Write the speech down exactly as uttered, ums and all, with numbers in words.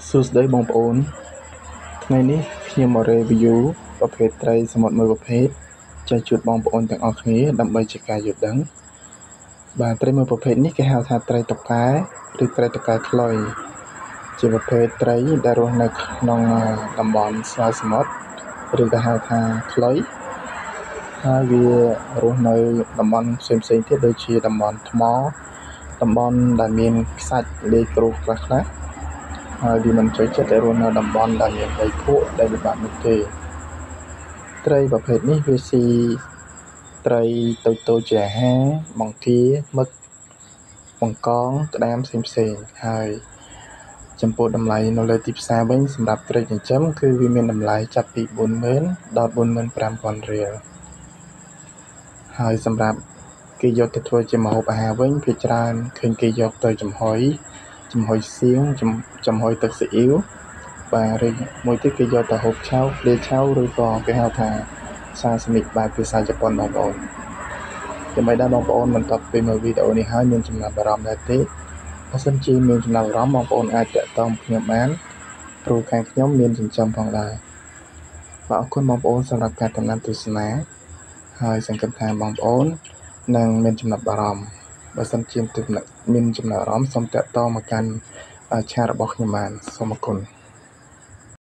សួស្តីបងប្អូនថ្ងៃនេះខ្ញុំមក review ប្រភេទត្រីសមុទ្រមួយប្រភេទចែកជូនបងប្អូនទាំងអស់គ្នាដើម្បីជាការយល់ដឹងបាទត្រីមួយប្រភេទនេះគេហៅថាត្រីតុកែឬត្រីតុកែខ្លុយជាប្រភេទត្រីដែលរស់នៅក្នុងតំបន់ស្វាយសមុទ្រឬក៏ហៅថាខ្លុយហើយវារស់នៅតំបន់ផ្សេងៗទៀតដូចជាតំបន់ថ្មតំបន់ដែលមានខ្សាច់លេខក្រូសខ្លះៗហើយវាមិនចូលចិត្តឲ្យរស់នៅតំបន់ដែលមានដីភក់ដីល្បាប់នោះទេត្រីប្រភេទនេះវាស៊ីត្រីតូចតូចជាអាហារបង្គាមឹកបង្កងក្តាមផ្សេងផ្សេងហើយចំពោះតម្លៃនៅលើទីផ្សារវិញសម្រាប់ត្រីចិញ្ចឹមគឺវាមានតម្លៃចាប់ពី បួនម៉ឺន ដល់ បួនម៉ឺនប្រាំពាន់រៀលហើយសម្រាប់គេយកទៅធ្វើជាម្ហូបអាហារវិញភាគច្រើនឃើញគេយកទៅចំហុយចំហុយសៀងចំហុយទឹកស៊ីអ៊ីវបាទឬមួយទៀតគេយកទៅហូបឆៅលាឆៅឬក៏គេហៅថាសាស៊ីមីបែបភាសាជប៉ុនបងប្អូនចំណែកដែរបងប្អូនបន្ទាប់ពីមើលវីដេអូនេះហើយមានចំណាប់អារម្មណ៍ដែរទេបើសិនជាមានចំណាប់អារម្មណ៍បងប្អូនអាចតាក់ទងខ្ញុំបានព្រោះខាងខ្ញុំមានចិញ្ចឹមផងដែរបាទអរគុណបងប្អូនសម្រាប់ការតាមដានទស្សនាហើយសង្ឃឹមថាបងប្អូននឹងមានចំណាប់អារម្មណ៍បើសិនជាមានចំណាប់អារម្មណ៍សូមតាក់ទងមកកាន់ឆានរបស់ខ្ញុំបានសូមអរគុណ